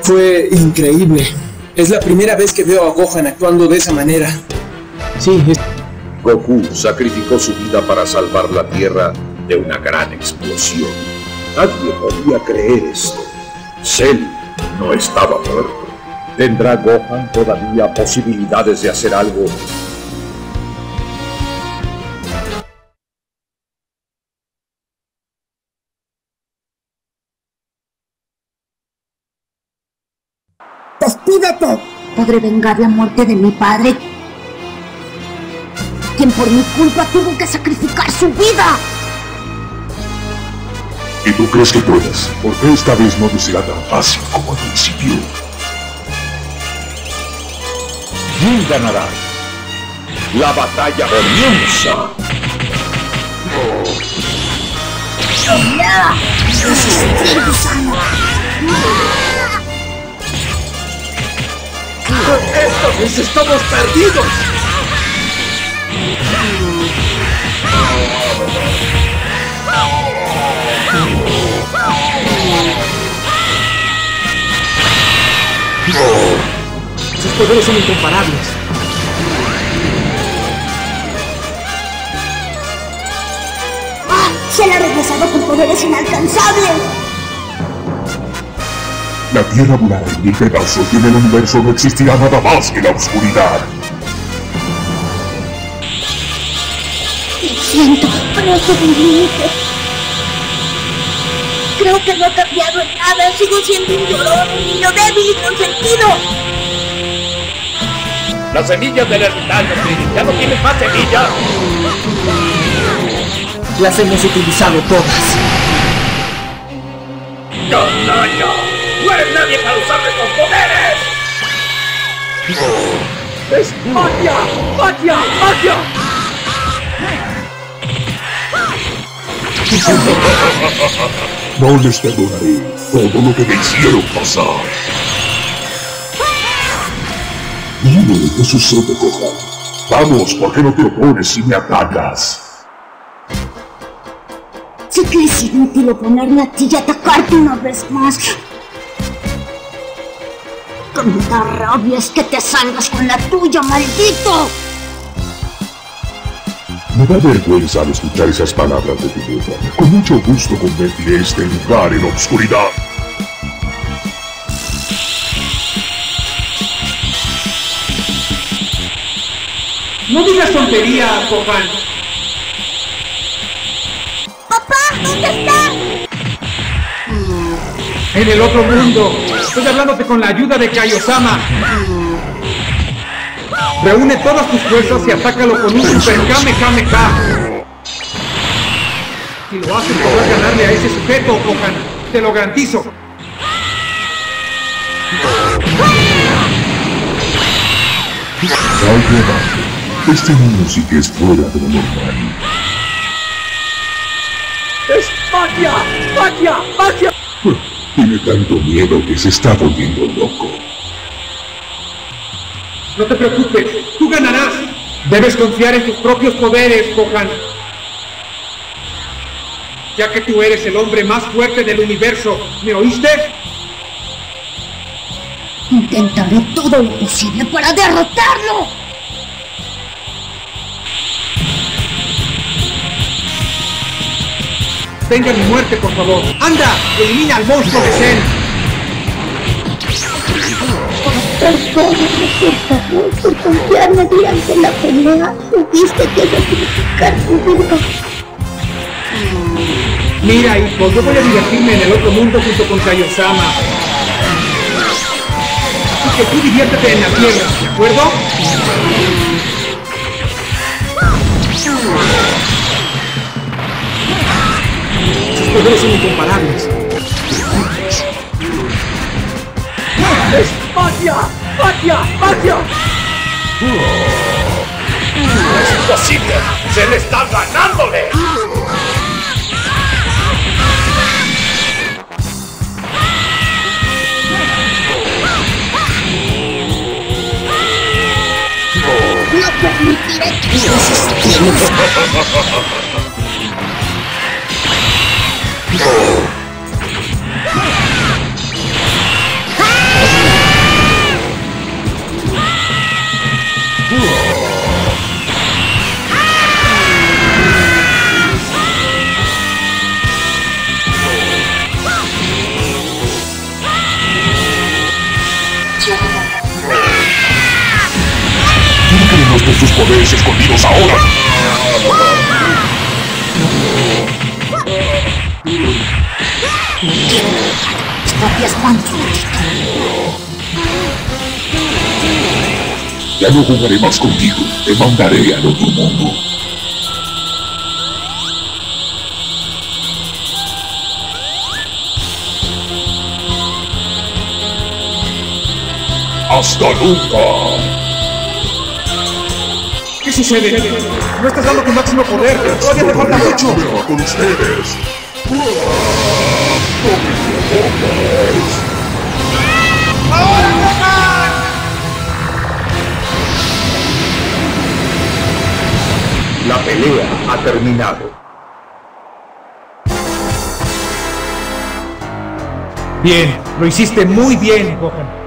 Fue increíble. Es la primera vez que veo a Gohan actuando de esa manera. Sí, Goku sacrificó su vida para salvar la Tierra de una gran explosión. Nadie podía creer esto. Cell no estaba muerto. ¿Tendrá Gohan todavía posibilidades de hacer algo? ¡Despídete! Podré vengar la muerte de mi padre, quien por mi culpa tuvo que sacrificar su vida. ¿Y tú crees que puedes? Porque esta vez no te será tan fácil como al principio. ¿Quién ganará? La batalla comienza. ¡Esta vez estamos perdidos! sus poderes son incomparables. ¡Ah! Se le ha regresado con poderes inalcanzables. La Tierra volará en 1000 pedazos y en el universo no existirá nada más que la oscuridad. Lo siento, pero esto es mi límite. Creo que no ha cambiado en nada. Sigo siendo un llorón, un niño débil y consentido. Las semillas del ermitaño, ya no tienes más semillas. Las hemos utilizado todas. ¡Canalla! ¡No eres nadie para usar nuestros poderes! ¡Es magia! ¡Magia! ¡Magia! No les perdonaré todo lo que me hicieron pasar. Dime qué sucede, Gohan. Vamos, ¿por qué no te opones y me atacas? Sé que es inútil oponerme a ti y atacarte una vez más. Con me da rabia es que te salgas con la tuya, maldito. Me da vergüenza al escuchar esas palabras de tu boca. Con mucho gusto convertiré este lugar en obscuridad. No digas tonterías, Gohan. ¡Papá! ¿Dónde está? En el otro mundo. Estoy hablándote con la ayuda de Kaiosama. Reúne todas tus fuerzas y atácalo con un Super Kamehameha. Si lo haces, podrás ganarle a ese sujeto, Gohan. Te lo garantizo. Calma, este niño sí que es fuera de lo normal. ¡Es magia! ¡Magia! ¡Magia! Tiene tanto miedo que se está volviendo loco. No te preocupes, tú ganarás. Debes confiar en tus propios poderes, Gohan. Ya que tú eres el hombre más fuerte del universo, ¿me oíste? Intentaré todo lo posible para derrotarlo. Tenga mi muerte, por favor. ¡Anda! ¡Elimina al monstruo de Cell! Perdóname, por favor, por confiarme durante la pelea. Tuviste que sacrificar tu vida. Mira, hijo, yo voy a divertirme en el otro mundo junto con Kaiosama. Así que tú diviértete en la Tierra, ¿de acuerdo? Sus poderes son incomparables. ¡Es magia! ¡Magia! ¡Magia! ¡Es imposible! ¡Se le está ganándole! No permitiré que uses poderes escondidos ahora. Mis propias manos. Ya no jugaré más contigo. Te mandaré al otro mundo. ¡Hasta nunca! ¿Qué sucede? No estás dando tu máximo poder. Todavía te falta mucho. Con ustedes. La pelea ha terminado. Bien, lo hiciste muy bien, Gohan.